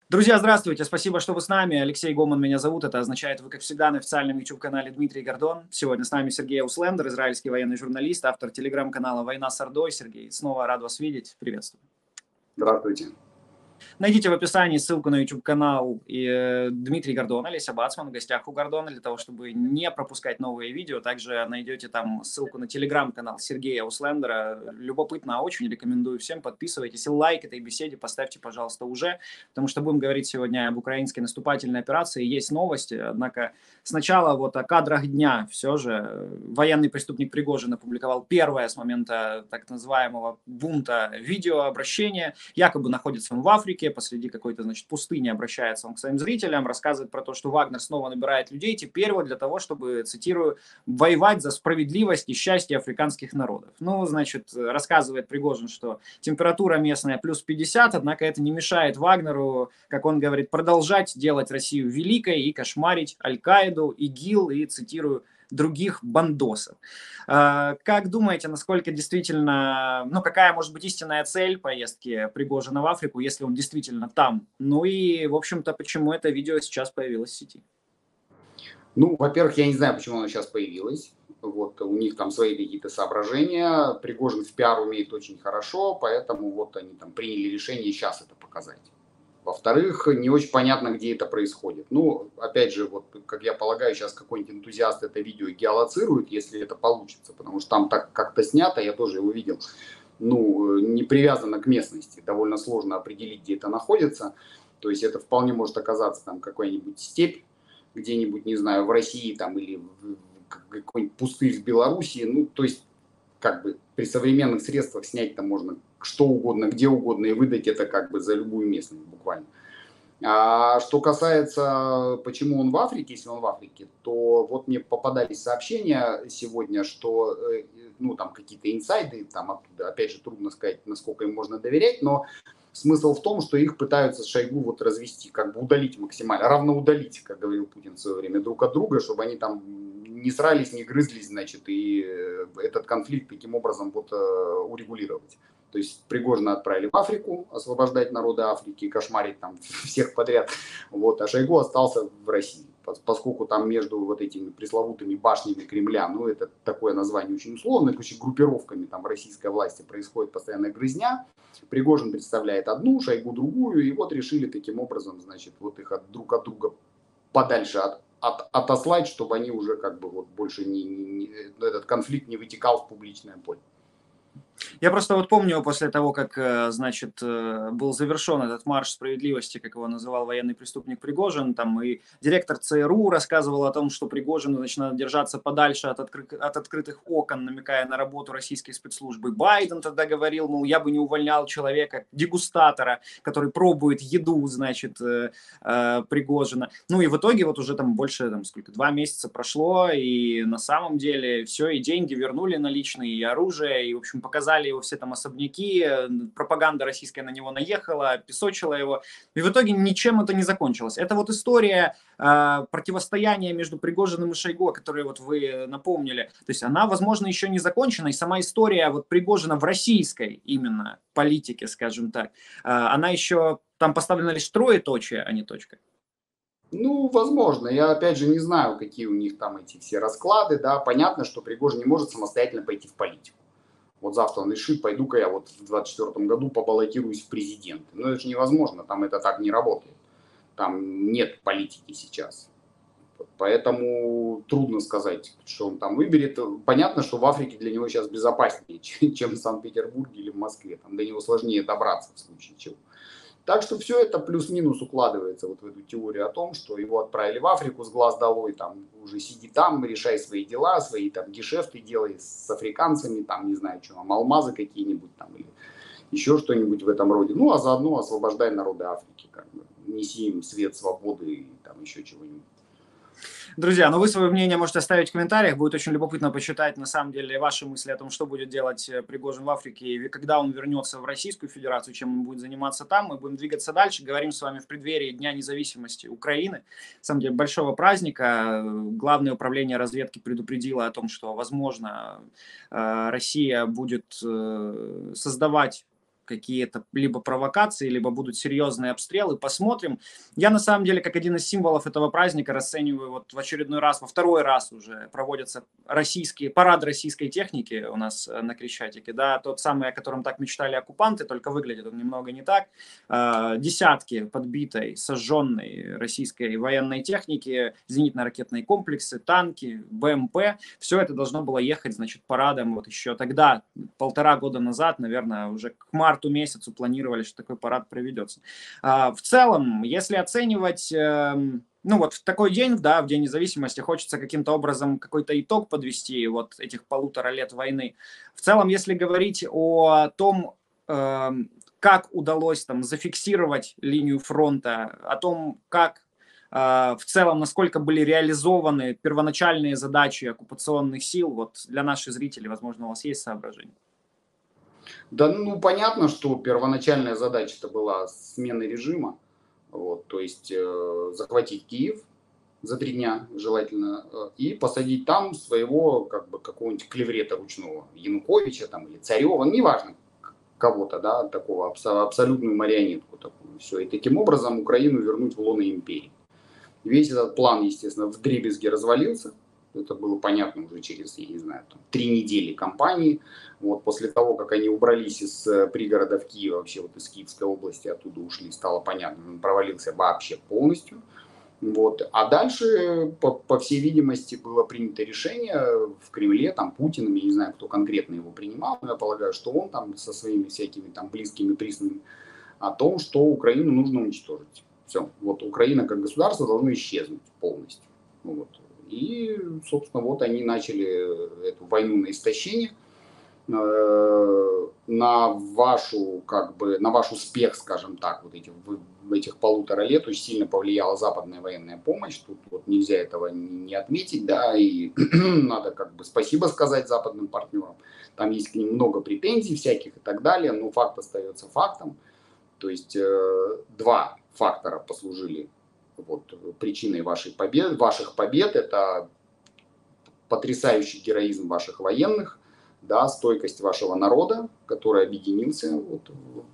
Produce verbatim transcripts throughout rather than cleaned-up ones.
Друзья, здравствуйте! Спасибо, что вы с нами. Алексей Гоман меня зовут. Это означает, вы, как всегда, на официальном YouTube-канале Дмитрий Гордон. Сегодня с нами Сергей Ауслендер, израильский военный журналист, автор телеграм-канала «Война с Ордой». Сергей, снова рад вас видеть. Приветствую. Здравствуйте. Найдите в описании ссылку на YouTube-канал и, э, Дмитрий Гордон, Олеся Бацман в гостях у Гордона, для того, чтобы не пропускать новые видео. Также найдете там ссылку на телеграм-канал Сергея Ауслендера. Любопытно очень, рекомендую всем. Подписывайтесь и лайк этой беседе поставьте, пожалуйста, уже, потому что будем говорить сегодня об украинской наступательной операции. Есть новости, однако сначала вот о кадрах дня. Все же военный преступник Пригожин опубликовал первое с момента так называемого бунта видеообращение. Якобы находится он в Африке, посреди какой-то, значит, пустыни, обращается он к своим зрителям, рассказывает про то, что Вагнер снова набирает людей, теперь вот для того, чтобы, цитирую, воевать за справедливость и счастье африканских народов. Ну, значит, рассказывает Пригожин, что температура местная плюс пятьдесят, однако это не мешает Вагнеру, как он говорит, продолжать делать Россию великой и кошмарить Аль-Каиду, ИГИЛ и, цитирую, других бандосов. Как думаете, насколько действительно, ну, какая может быть истинная цель поездки Пригожина в Африку, если он действительно там? Ну и, в общем-то, почему это видео сейчас появилось в сети? Ну, во-первых, я не знаю, почему оно сейчас появилось. Вот, у них там свои какие-то соображения. Пригожин в пиар умеет очень хорошо, поэтому вот они там приняли решение сейчас это показать. Во-вторых, не очень понятно, где это происходит. Ну, опять же, вот, как я полагаю, сейчас какой-нибудь энтузиаст это видео геолоцирует, если это получится, потому что там так как-то снято, я тоже его видел, ну, не привязано к местности, довольно сложно определить, где это находится. То есть это вполне может оказаться там какая-нибудь степь, где-нибудь, не знаю, в России там или в какой-нибудь пустырь в Белоруссии. Ну, то есть, как бы при современных средствах снять там можно что угодно, где угодно и выдать это как бы за любую местность буквально. А что касается, почему он в Африке, если он в Африке, то вот мне попадались сообщения сегодня, что, ну, там какие-то инсайды, там оттуда, опять же, трудно сказать, насколько им можно доверять, но смысл в том, что их пытаются с Шойгу вот развести, как бы удалить максимально, равноудалить, как говорил Путин в свое время, друг от друга, чтобы они там не срались, не грызлись, значит, и этот конфликт таким образом вот урегулировать. То есть Пригожина отправили в Африку, освобождать народы Африки, кошмарить там всех подряд. Вот, а Шойгу остался в России. Поскольку там между вот этими пресловутыми башнями Кремля, ну это такое название очень условное, короче, группировками там российской власти происходит постоянная грызня. Пригожин представляет одну, Шойгу другую, и вот решили таким образом, значит, вот их от, друг от друга подальше от, от, отослать, чтобы они уже как бы вот больше не, не, этот конфликт не вытекал в публичное поле. Я просто вот помню после того, как, значит, был завершен этот марш справедливости, как его называл военный преступник Пригожин, там и директор ЦРУ рассказывал о том, что Пригожину, значит, надо держаться подальше от, откры... от открытых окон, намекая на работу российской спецслужбы. Байден тогда говорил, мол, я бы не увольнял человека, дегустатора, который пробует еду, значит, Пригожина. Ну и в итоге вот уже там больше, там, сколько, два месяца прошло, и на самом деле все, и деньги вернули наличные, и оружие, и, в общем, показали его все там особняки, пропаганда российская на него наехала, песочила его, и в итоге ничем это не закончилось. Это вот история э, противостояния между Пригожиным и Шойгу, которую вот вы напомнили, то есть она, возможно, еще не закончена, и сама история вот Пригожина в российской именно политике, скажем так, э, она еще, там поставлена лишь троеточие, а не точка. Ну, возможно. Я, опять же, не знаю, какие у них там эти все расклады, да. Понятно, что Пригожин не может самостоятельно пойти в политику. Вот завтра он решит, пойду-ка я вот в двадцать четвёртом году побаллотируюсь в президенты. Но это же невозможно, там это так не работает. Там нет политики сейчас. Поэтому трудно сказать, что он там выберет. Понятно, что в Африке для него сейчас безопаснее, чем в Санкт-Петербурге или в Москве. Там до него сложнее добраться в случае чего. Так что все это плюс-минус укладывается вот в эту теорию о том, что его отправили в Африку с глаз долой, там уже сиди там, решай свои дела, свои там гешефты делай с африканцами, там не знаю, что там, алмазы какие-нибудь там или еще что-нибудь в этом роде. Ну а заодно освобождай народы Африки, как бы, неси им свет свободы и там еще чего-нибудь. Друзья, ну вы свое мнение можете оставить в комментариях. Будет очень любопытно почитать, на самом деле, ваши мысли о том, что будет делать Пригожин в Африке, и когда он вернется в Российскую Федерацию, чем он будет заниматься там. Мы будем двигаться дальше. Говорим с вами в преддверии Дня независимости Украины. На самом деле, большого праздника. Главное управление разведки предупредило о том, что, возможно, Россия будет создавать какие-то либо провокации, либо будут серьезные обстрелы. Посмотрим. Я на самом деле, как один из символов этого праздника, расцениваю вот в очередной раз, во второй раз уже проводятся российские, парад российской техники у нас на Крещатике, да, тот самый, о котором так мечтали оккупанты, только выглядит он немного не так. Десятки подбитой, сожженной российской военной техники, зенитно-ракетные комплексы, танки, БМП, все это должно было ехать, значит, парадом вот еще тогда, полтора года назад, наверное, уже к марту месяцу планировали, что такой парад проведется. В целом, если оценивать, ну вот в такой день, да, в День независимости, хочется каким-то образом какой-то итог подвести вот этих полутора лет войны. В целом, если говорить о том, как удалось там зафиксировать линию фронта, о том, как в целом, насколько были реализованы первоначальные задачи оккупационных сил, вот для наших зрителей, возможно, у вас есть соображения? Да, ну понятно, что первоначальная задача-то была смена режима, вот, то есть э, захватить Киев за три дня желательно э, и посадить там своего как бы какого-нибудь клеврета ручного, Януковича там или Царева, неважно кого-то, да, такого абсо- абсолютную марионетку такую, все, и таким образом Украину вернуть в лоно империи. Весь этот план, естественно, вдребезги развалился. Это было понятно уже через, я не знаю, там, три недели кампании. Вот, после того, как они убрались из пригородов Киева, вообще вот из Киевской области, оттуда ушли, стало понятно, он провалился вообще полностью. Вот. А дальше, по, по всей видимости, было принято решение в Кремле, там, Путиным, я не знаю, кто конкретно его принимал, но я полагаю, что он там со своими всякими там близкими присными, о том, что Украину нужно уничтожить. Все, вот Украина как государство должно исчезнуть полностью. Вот. И, собственно, вот они начали эту войну на истощение. На вашу, как бы, на ваш успех, скажем так, вот этих, в этих полутора лет очень сильно повлияла западная военная помощь. Тут вот нельзя этого не отметить, да, и надо как бы спасибо сказать западным партнерам. Там есть к ним много претензий всяких и так далее, но факт остается фактом. То есть э, два фактора послужили вот, причиной вашей побед, ваших побед. Это потрясающий героизм ваших военных, да, стойкость вашего народа, который объединился вот,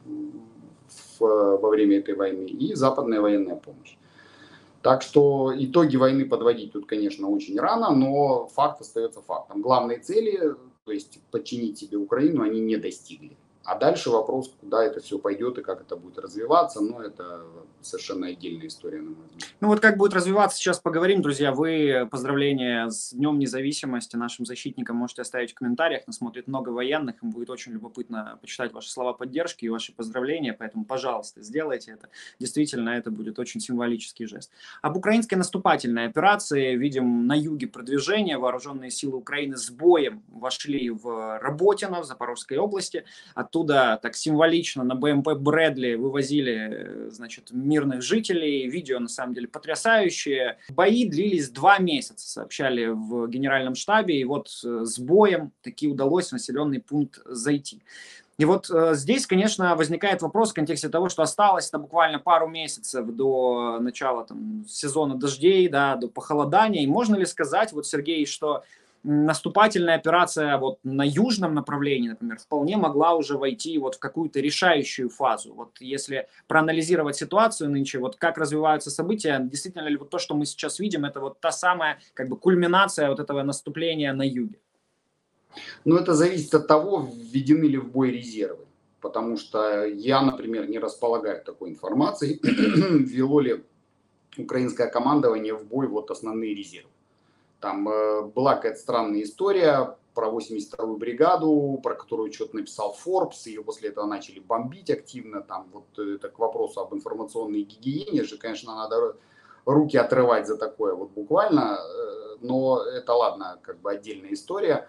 в, во время этой войны, и западная военная помощь. Так что итоги войны подводить тут, конечно, очень рано, но факт остается фактом. Главные цели, то есть подчинить себе Украину, они не достигли. А дальше вопрос, куда это все пойдет и как это будет развиваться, но это совершенно отдельная история, на мой взгляд. Ну вот как будет развиваться, сейчас поговорим, друзья. Вы поздравления с Днем независимости нашим защитникам можете оставить в комментариях. Нас смотрит много военных, им будет очень любопытно почитать ваши слова поддержки и ваши поздравления, поэтому, пожалуйста, сделайте это. Действительно, это будет очень символический жест. Об украинской наступательной операции. Видим на юге продвижение. Вооруженные силы Украины с боем вошли в Работино, в Запорожской области. Оттуда так символично на БМП Брэдли вывозили, значит, мирных жителей. Видео, на самом деле, потрясающие. Бои длились два месяца, сообщали в генеральном штабе. И вот с боем таки удалось в населенный пункт зайти. И вот э, здесь, конечно, возникает вопрос в контексте того, что осталось на буквально пару месяцев до начала там, сезона дождей, да, до похолодания. И можно ли сказать, вот, Сергей, что наступательная операция вот на южном направлении, например, вполне могла уже войти вот в какую-то решающую фазу. Вот если проанализировать ситуацию нынче, вот как развиваются события, действительно ли вот то, что мы сейчас видим, это вот та самая как бы кульминация вот этого наступления на юге? Ну, это зависит от того, введены ли в бой резервы. Потому что я, например, не располагаю такой информацией, ввело ли украинское командование в бой вот основные резервы. Там э, была какая-то странная история про восемьдесят вторую бригаду, про которую что-то написал Forbes, ее после этого начали бомбить активно. Там вот это к вопросу об информационной гигиене же, конечно, надо руки отрывать за такое вот буквально, э, но это ладно, как бы отдельная история.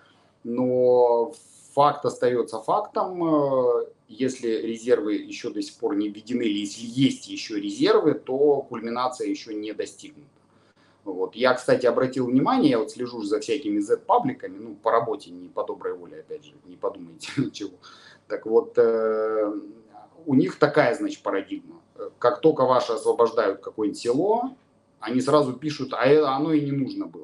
Но факт остается фактом. Э, если резервы еще до сих пор не введены, или если есть еще резервы, то кульминация еще не достигнута. Вот. Я, кстати, обратил внимание, я вот слежу за всякими зет-пабликами, ну, по работе, не по доброй воле, опять же, не подумайте ничего. Так вот, э, у них такая, значит, парадигма. Как только ваши освобождают какое-нибудь село, они сразу пишут, а оно и не нужно было нам, это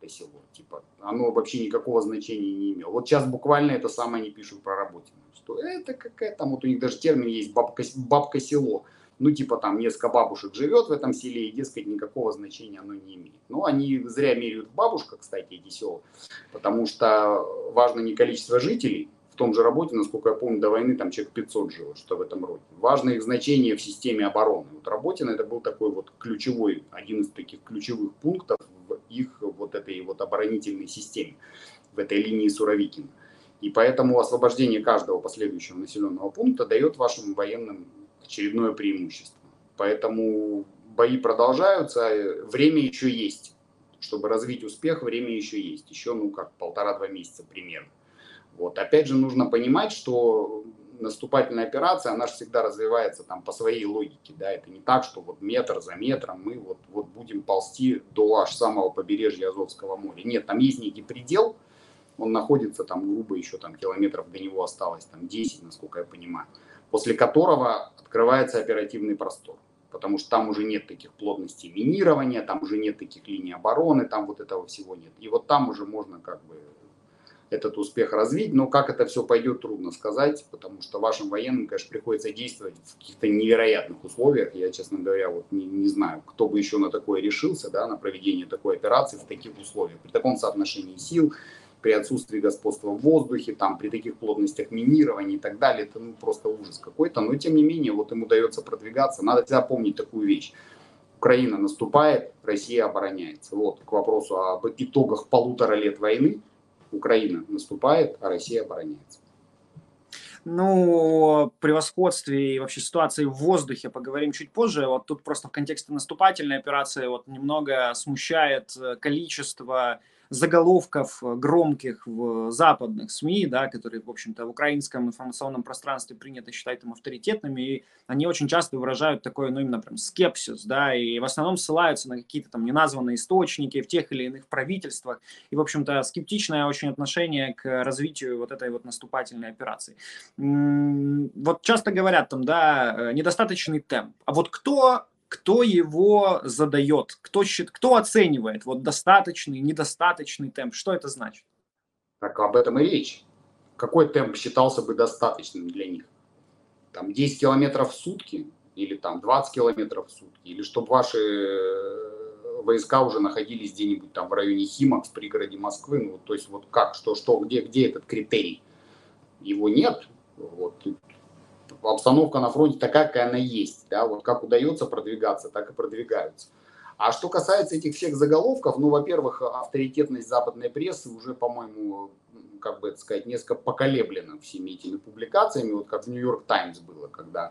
бабка село. Типа, оно вообще никакого значения не имело. Вот сейчас буквально это самое они пишут про Работино. Что это какая там, вот у них даже термин есть бабка, бабка село. Ну, типа там несколько бабушек живет в этом селе, и, дескать, никакого значения оно не имеет. Ну, они зря меряют в бабушках, кстати, эти села, потому что важно не количество жителей. В том же Работе, насколько я помню, до войны там человек пятьсот жило, что в этом роде. Важно их значение в системе обороны. Вот Работино это был такой вот ключевой, один из таких ключевых пунктов в их вот этой вот оборонительной системе, в этой линии Суровикина. И поэтому освобождение каждого последующего населенного пункта дает вашим военным очередное преимущество. Поэтому бои продолжаются, время еще есть. Чтобы развить успех, время еще есть. Еще, ну, как полтора-два месяца примерно. Вот. Опять же, нужно понимать, что наступательная операция, она же всегда развивается там по своей логике. Да? Это не так, что вот метр за метром мы вот, вот будем ползти до аж самого побережья Азовского моря. Нет, там есть некий предел, он находится там грубо еще там километров до него осталось, там десять, насколько я понимаю, после которого открывается оперативный простор. Потому что там уже нет таких плотностей минирования, там уже нет таких линий обороны, там вот этого всего нет. И вот там уже можно как бы этот успех развить, но как это все пойдет, трудно сказать, потому что вашим военным, конечно, приходится действовать в каких-то невероятных условиях. Я, честно говоря, вот не, не знаю, кто бы еще на такое решился, да, на проведение такой операции в таких условиях, при таком соотношении сил, при отсутствии господства в воздухе, там, при таких плотностях минирования и так далее. Это ну, просто ужас какой-то, но тем не менее вот им удается продвигаться. Надо всегда помнить такую вещь. Украина наступает, Россия обороняется. Вот к вопросу об итогах полутора лет войны. Украина наступает, а Россия обороняется. Ну, о превосходстве и вообще ситуации в воздухе поговорим чуть позже. Вот тут просто в контексте наступательной операции вот немного смущает количество заголовков громких в западных СМИ, да, которые, в общем-то, в украинском информационном пространстве принято считать там авторитетными, и они очень часто выражают такой, ну, именно прям скепсис, да, и в основном ссылаются на какие-то там неназванные источники в тех или иных правительствах, и, в общем-то, скептичное очень отношение к развитию вот этой вот наступательной операции. Вот часто говорят там, да, недостаточный темп, а вот кто... Кто его задает? Кто, кто оценивает вот достаточный, недостаточный темп? Что это значит? Так об этом и речь. Какой темп считался бы достаточным для них? Там десять километров в сутки? Или там двадцать километров в сутки? Или чтобы ваши войска уже находились где-нибудь там в районе Химок, в пригороде Москвы? Ну, то есть вот как, что, что, где, где этот критерий? Его нет. Вот. Обстановка на фронте такая, какая она есть. Да? Вот как удается продвигаться, так и продвигаются. А что касается этих всех заголовков, ну, во-первых, авторитетность западной прессы уже, по-моему, как бы это сказать, несколько поколеблена всеми этими публикациями, вот как в Нью-Йорк Таймс было, когда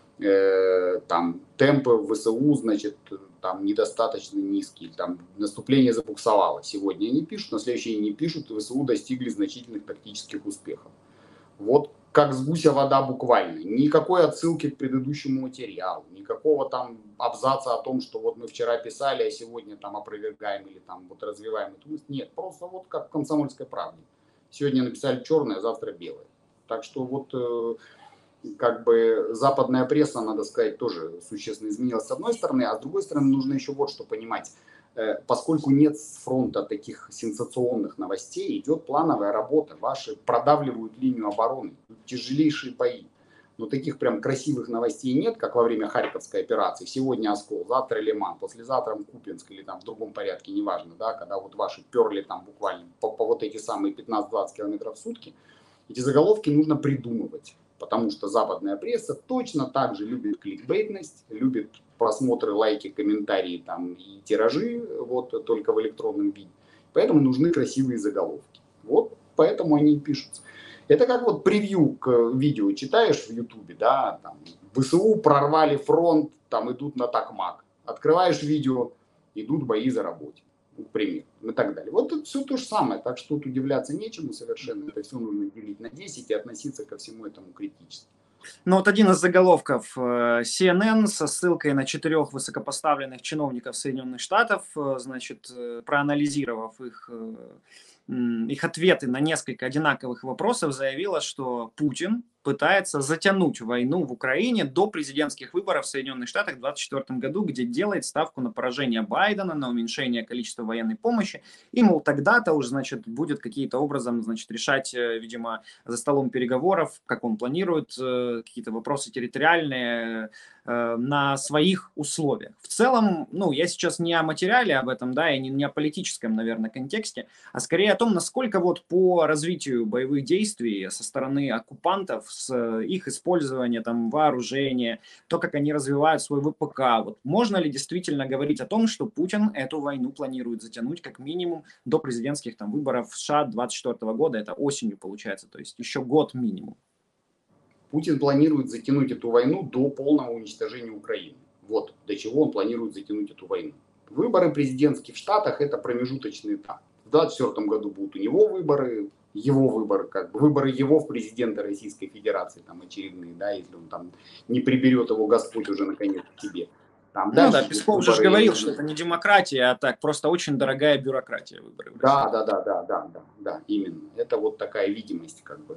э, там темпы в ВСУ, значит, там недостаточно низкие, там наступление забуксовало. Сегодня они пишут, на следующий день не пишут, ВСУ достигли значительных тактических успехов. Вот как с гуся вода буквально. Никакой отсылки к предыдущему материалу, никакого там абзаца о том, что вот мы вчера писали, а сегодня там опровергаем или там вот развиваем эту мысль. Нет, просто вот как в «Комсомольской правде». Сегодня написали черное, а завтра белое. Так что вот э, как бы западная пресса, надо сказать, тоже существенно изменилась с одной стороны, а с другой стороны нужно еще вот что понимать. Поскольку нет с фронта таких сенсационных новостей, идет плановая работа. Ваши продавливают линию обороны. Тяжелейшие бои. Но таких прям красивых новостей нет, как во время Харьковской операции. Сегодня Оскол, завтра Лиман, послезавтра Купинск или там в другом порядке, неважно, да, когда вот ваши перли там буквально по, по вот эти самые пятнадцать-двадцать километров в сутки. Эти заголовки нужно придумывать. Потому что западная пресса точно так же любит кликбейтность, любит просмотры, лайки, комментарии там, и тиражи, вот, только в электронном виде. Поэтому нужны красивые заголовки. Вот поэтому они и пишутся. Это как вот превью к видео читаешь в Ютубе, да, там, ВСУ прорвали фронт, там идут на Токмак. Открываешь видео, идут бои за Работино, к примеру, и так далее. Вот это все то же самое, так что тут удивляться нечему совершенно. Это все нужно делить на десять и относиться ко всему этому критически. Ну вот один из заголовков си эн эн со ссылкой на четырех высокопоставленных чиновников Соединенных Штатов, значит, проанализировав их их ответы на несколько одинаковых вопросов заявила, что Путин пытается затянуть войну в Украине до президентских выборов в Соединенных Штатах в две тысячи двадцать четвёртом году, где делает ставку на поражение Байдена, на уменьшение количества военной помощи. И, мол, тогда-то уже, значит, будет каким-то образом, значит, решать, видимо, за столом переговоров, как он планирует, какие-то вопросы территориальные на своих условиях. В целом, ну, я сейчас не о материале об этом, да, и не, не о политическом, наверное, контексте, а скорее о том, насколько вот по развитию боевых действий со стороны оккупантов, с их использования там вооружения, то, как они развивают свой ВПК, вот можно ли действительно говорить о том, что Путин эту войну планирует затянуть как минимум до президентских там выборов в США двадцать четвёртого года, это осенью получается, то есть еще год минимум. Путин планирует затянуть эту войну до полного уничтожения Украины. Вот до чего он планирует затянуть эту войну. Выборы президентские в Штатах — это промежуточный этап. В две тысячи двадцать четвёртом году будут у него выборы, его выборы, как бы выборы его в президенты Российской Федерации, там очередные, да, если он там не приберет его Господь уже наконец к себе. Там ну да, Песков уже говорил, что это не демократия, а так просто очень дорогая бюрократия выборы. Да, да, да, да, да, да, да, именно. Это вот такая видимость, как бы.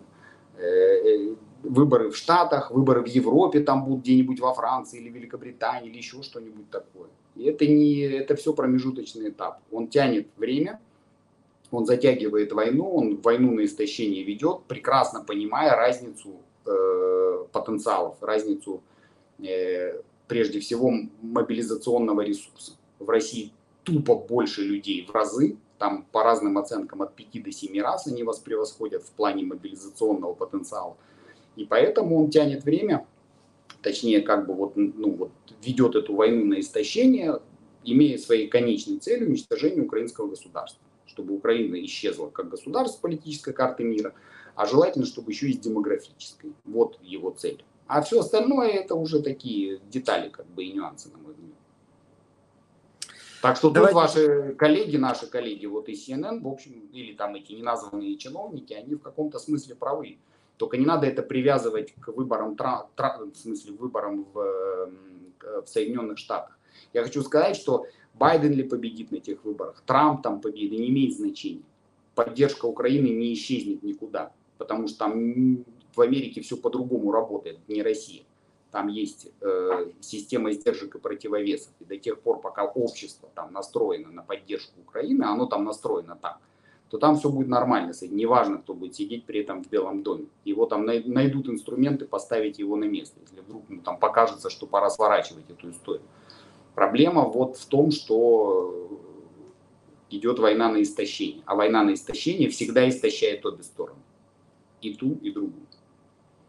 Выборы в Штатах, выборы в Европе, там будут где-нибудь во Франции или Великобритании или еще что-нибудь такое. И это не, это все промежуточный этап. Он тянет время, он затягивает войну, он войну на истощение ведет, прекрасно понимая разницу э, потенциалов, разницу э, прежде всего мобилизационного ресурса. В России тупо больше людей в разы. Там по разным оценкам от пяти до семи раз они вас превосходят в плане мобилизационного потенциала. И поэтому он тянет время, точнее, как бы вот, ну, вот ведет эту войну на истощение, имея своей конечной целью уничтожение украинского государства. Чтобы Украина исчезла как государство с политической карты мира, а желательно, чтобы еще и с демографической. Вот его цель. А все остальное это уже такие детали, как бы, и нюансы, на мой взгляд. Так что тут ваши коллеги, наши коллеги вот из Си Эн Эн, в общем, или там эти неназванные чиновники, они в каком-то смысле правы. Только не надо это привязывать к выборам, тра, тра, в смысле, выборам в, в Соединенных Штатах. Я хочу сказать, что Байден ли победит на этих выборах, Трамп там победит, не имеет значения. Поддержка Украины не исчезнет никуда, потому что там в Америке все по-другому работает, не Россия. Там есть э, система сдержек и противовесов. И до тех пор, пока общество там настроено на поддержку Украины, оно там настроено так, то там все будет нормально. Неважно, кто будет сидеть при этом в Белом доме. Его там найдут инструменты поставить его на место, если вдруг ну, там покажется, что пора сворачивать эту историю. Проблема вот в том, что идет война на истощение. А война на истощение всегда истощает обе стороны. И ту, и другую.